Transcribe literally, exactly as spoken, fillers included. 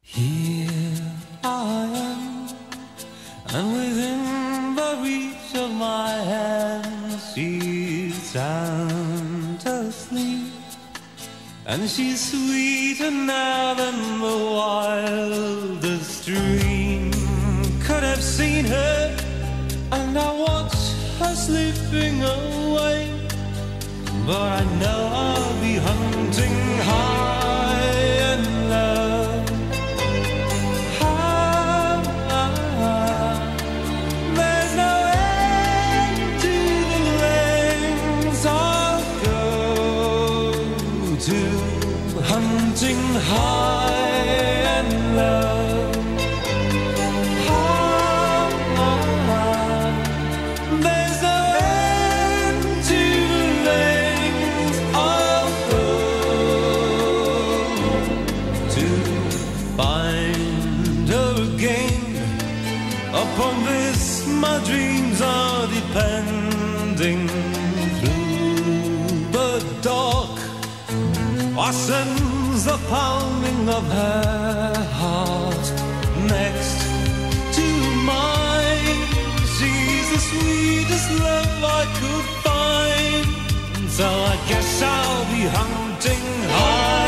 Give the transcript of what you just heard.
Here I am, and within the reach of my hand, she's sound asleep, and she's sweeter now than the wildest dream could have seen her. And I watch her slipping away, but I know I'll be hunting high and low. Hunting high and low, high, high. There's no end to the lengths I'll go to find her again. Upon this my dreams are depending. Through the dark I sense the pounding of her heart next to mine. She's the sweetest love I could find, so I guess I'll be hunting high.